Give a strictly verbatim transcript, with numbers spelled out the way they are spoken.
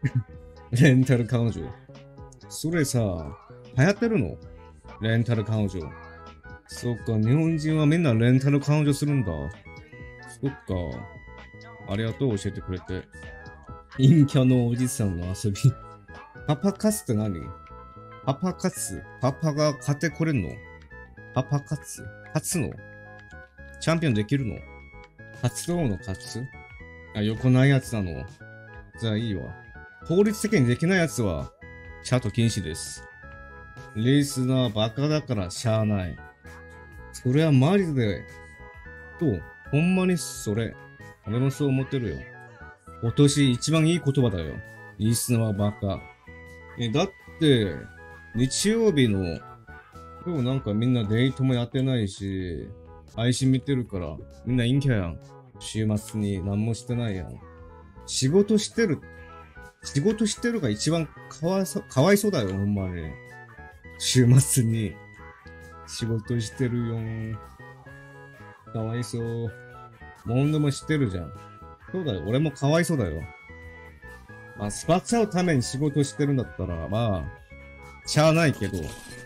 レンタル彼女。それさ、流行ってるの？レンタル彼女。そっか、日本人はみんなレンタル彼女するんだ。そっか。ありがとう、教えてくれて。陰キャのおじさんの遊び。パパ活って何？パパ活？パパが勝てこれんの？パパ活？勝つの？チャンピオンできるの？活動の勝つ？あ、横ないやつなの？じゃあいいわ。法律的にできないやつは、チャート禁止です。リスナーバカだからしゃあない。それはマジで、と、ほんまにそれ。俺もそう思ってるよ。今年一番いい言葉だよ。リスナーバカ。え、だって、日曜日の、今日なんかみんなデートもやってないし、配信見てるから、みんな陰キャやん。週末に何もしてないやん。仕事してる。仕事してるが一番かわいそう、かわいそうだよ、ほんまに。週末に。仕事してるよん。かわいそう。もんでもしてるじゃん。そうだよ、俺もかわいそうだよ。まあ、スパッチャうために仕事してるんだったら、まあ、しゃあないけど、